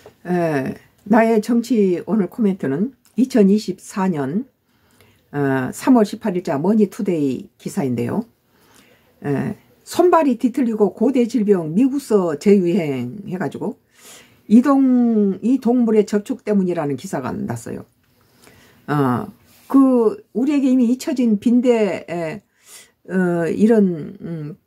나의 정치 오늘 코멘트는 2024년 3월 18일자 머니투데이 기사인데요. 손발이 뒤틀리고 고대 질병 미국서 재유행 해가지고 이 동물의 접촉 때문이라는 기사가 났어요. 우리에게 이미 잊혀진 빈대 이런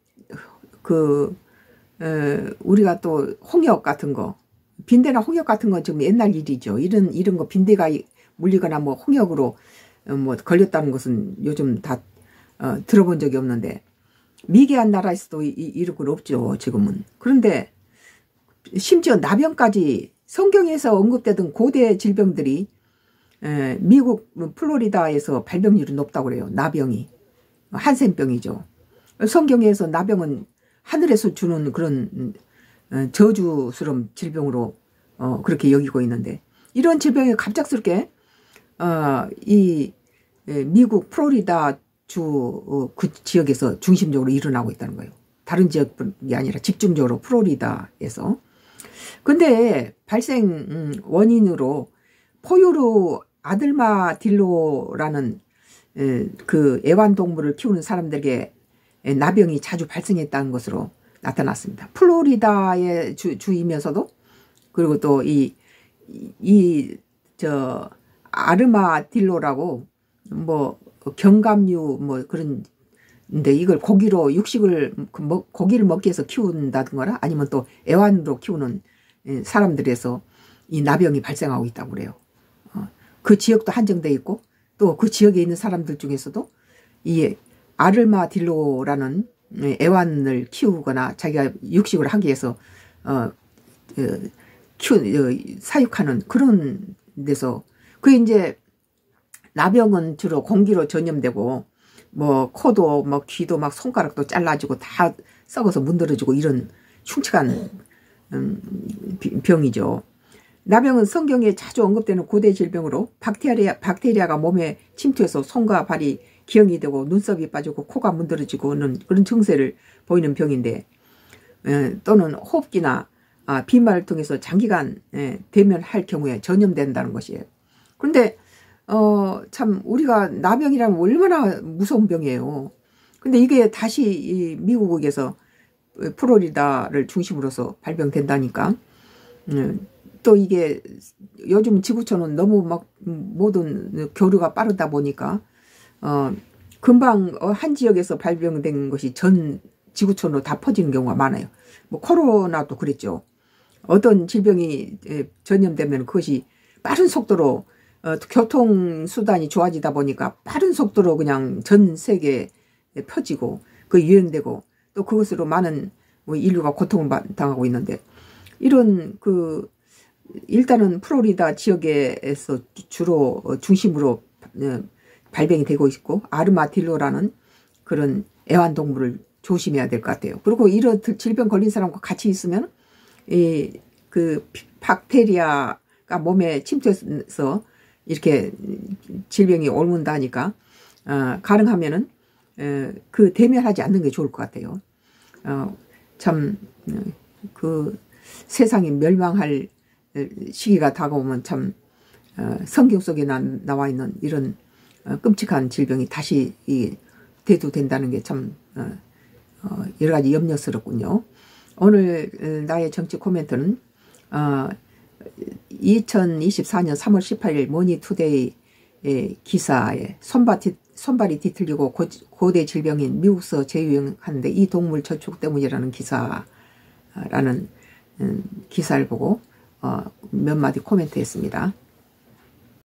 우리가 또 홍역 같은 거, 빈대나 홍역 같은 건 지금 옛날 일이죠. 이런 거 빈대가 물리거나 뭐 홍역으로 뭐 걸렸다는 것은 요즘 다 들어본 적이 없는데, 미개한 나라에서도 이런 건 없죠, 지금은. 그런데 심지어 나병까지 성경에서 언급되던 고대 질병들이 미국 플로리다에서 발병률이 높다고 그래요. 나병이. 한센병이죠. 성경에서 나병은 하늘에서 주는 그런 저주스러운 질병으로 그렇게 여기고 있는데, 이런 질병이 갑작스럽게 이 미국 플로리다 주 그 지역에서 중심적으로 일어나고 있다는 거예요. 다른 지역이 아니라 집중적으로 플로리다에서. 근데 발생 원인으로 포유류 아들마딜로라는 그 애완동물을 키우는 사람들에게 나병이 자주 발생했다는 것으로 나타났습니다. 플로리다의 주이면서도, 그리고 또 아르마딜로라고 뭐 경감류 뭐 그런데 이걸 고기로 고기를 먹기 위해서 키운다든가 아니면 또 애완으로 키우는 사람들에서 이 나병이 발생하고 있다고 그래요. 그 지역도 한정돼 있고, 또 그 지역에 있는 사람들 중에서도 이 아르마딜로라는 애완을 키우거나 자기가 육식을 하기 위해서 사육하는 그런 데서, 그게 이제 나병은 주로 공기로 전염되고, 뭐 코도 뭐 귀도 막 손가락도 잘라지고 다 썩어서 문드러지고 이런 흉측한 병이죠. 나병은 성경에 자주 언급되는 고대 질병으로 박테리아가 몸에 침투해서 손과 발이 기형이 되고 눈썹이 빠지고 코가 문드러지고는 그런 증세를 보이는 병인데, 또는 호흡기나 비말을 통해서 장기간 대면할 경우에 전염된다는 것이에요. 그런데 참 우리가 나병이라면 얼마나 무서운 병이에요. 근데 이게 다시 이 미국에서 플로리다를 중심으로서 발병된다니까. 또 이게 요즘 지구촌은 너무 막 모든 교류가 빠르다 보니까 금방 한 지역에서 발병된 것이 전 지구촌으로 다 퍼지는 경우가 많아요. 뭐 코로나도 그랬죠. 어떤 질병이 전염되면 그것이 빠른 속도로 교통수단이 좋아지다 보니까 빠른 속도로 그냥 전 세계에 퍼지고 그 유행되고, 또 그것으로 많은 인류가 고통을 당하고 있는데, 이런 일단은 플로리다 지역에서 주로 중심으로 발병이 되고 있고, 아르마딜로라는 그런 애완동물을 조심해야 될 것 같아요. 그리고 이런 질병 걸린 사람과 같이 있으면 그 박테리아가 몸에 침투해서 이렇게 질병이 옮는다니까 가능하면은 그 대면하지 않는 게 좋을 것 같아요. 참 세상이 멸망할 시기가 다가오면 참 성경 속에 나와 있는 이런 끔찍한 질병이 다시 대두된다는 게 참 여러 가지 염려스럽군요. 오늘 나의 정치 코멘트는 2024년 3월 18일 머니투데이 기사에 손발이 뒤틀리고 고대 질병인 미국서 재유행하는데 이 동물 접촉 때문이라는 기사라는 기사를 보고 몇 마디 코멘트 했습니다.